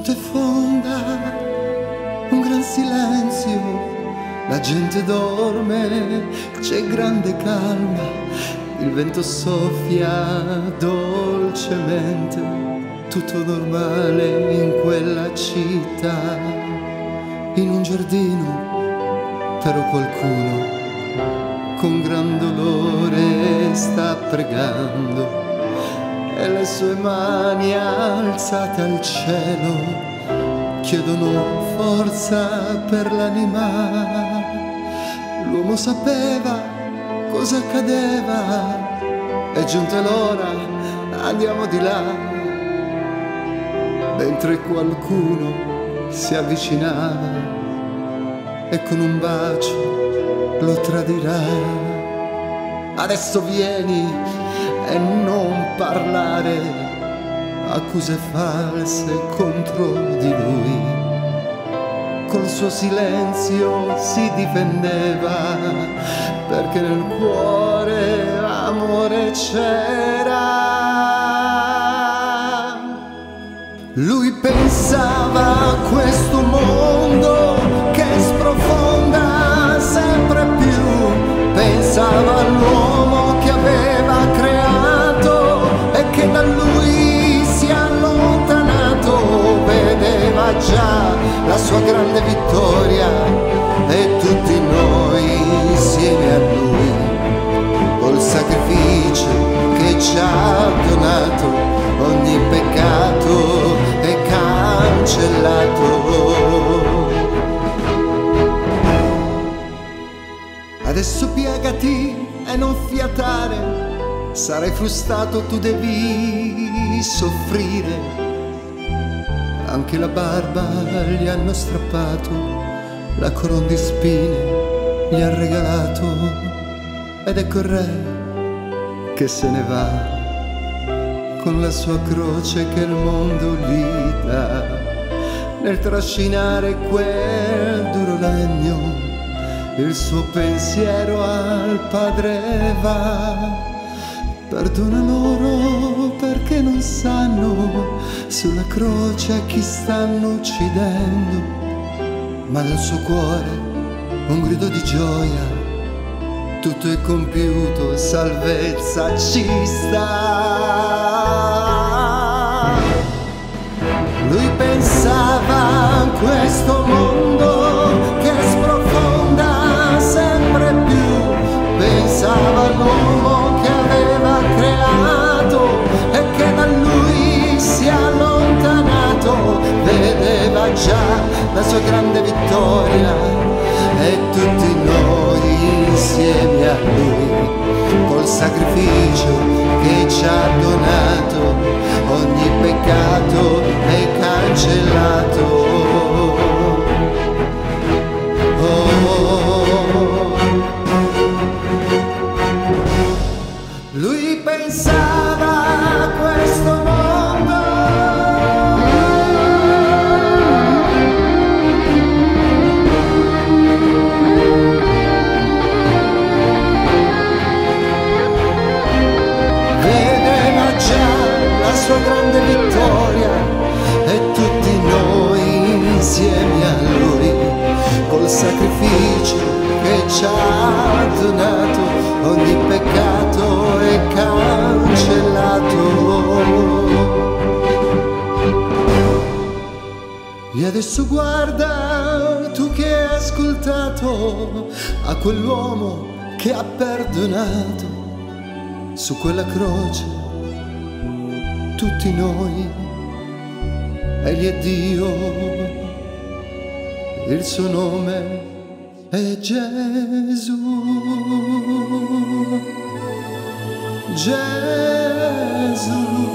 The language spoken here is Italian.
notte fonda, un gran silenzio, la gente dorme, c'è grande calma, il vento soffia dolcemente, tutto normale in quella città. In un giardino però qualcuno con gran dolore sta pregando e le sue mani alzate al cielo chiedono forza per l'anima. L'uomo sapeva cosa accadeva, è giunta l'ora, andiamo di là, mentre qualcuno si avvicinava e con un bacio lo tradirà. Adesso vieni e non parlare accuse false contro di lui. Col suo silenzio si difendeva perché nel cuore amore c'era. Lui pensava a questo mondo che sprofonda sempre più, pensava all'uomo che aveva creato e che da lui si è allontanato, vedeva già la sua grande vittoria e tutti noi insieme a lui, col sacrificio che ci ha donato, ogni peccato è cancellato. Adesso piegati e non fiatare, sarai frustrato, tu devi soffrire. Anche la barba gli hanno strappato, la corona di spine gli ha regalato, ed ecco il re che se ne va con la sua croce che il mondo gli dà. Nel trascinare quel duro legno il suo pensiero al Padre va. Perdona loro perché non sanno sulla croce a chi stanno uccidendo, ma nel suo cuore un grido di gioia, tutto è compiuto, salvezza ci sta. Lui pensava a questo mondo che sprofonda sempre più, pensava all'uomo che aveva creato e che da lui si è allontanato, vedeva già la sua grande vittoria e tutti noi insieme a lui, col sacrificio che ci ha donato, ogni peccato è cancellato. Lui pensava a questo mondo vedeva già la sua grande vittoria e tutti noi insieme a lui, col sacrificio che ci ha donato, ogni peccato è cancellato. E adesso guarda, tu che hai ascoltato, a quell'uomo che ha perdonato su quella croce tutti noi. Egli è Dio, il suo nome è Gesù. Gesù.